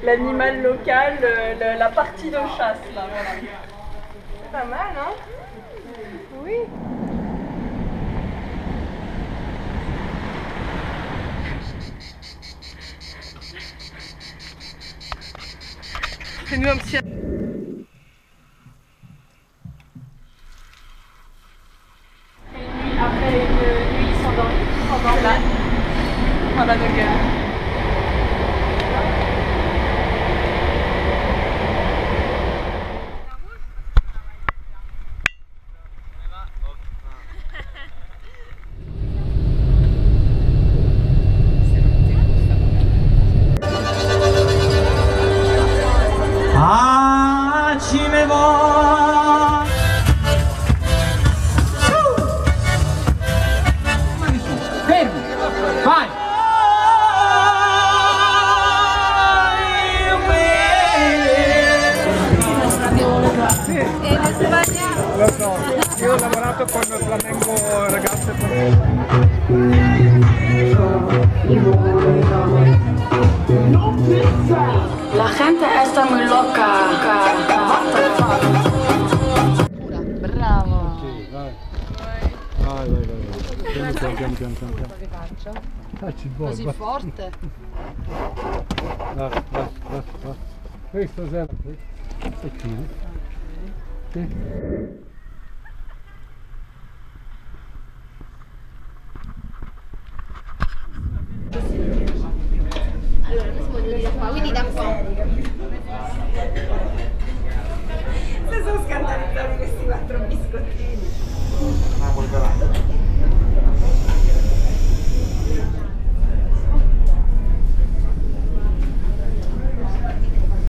l'animal local, la partie de chasse là, voilà. C'est pas mal, hein? Oui. Fais-nous un petit... Après une nuit s'endormir pendant là. Voilà nos gars. Ah, ci me va! Fermi! Vai! Lo so, io ho lavorato con Flamengo ragazze. La gente está muy loca. Bravo. Vai. Piano. Facci il Così forte. Vai. Questo sempre. E chiudi. Sì. Allora, noi siamo venuti da qua, quindi da qua. Se sono scandalizzati questi 4 biscottini.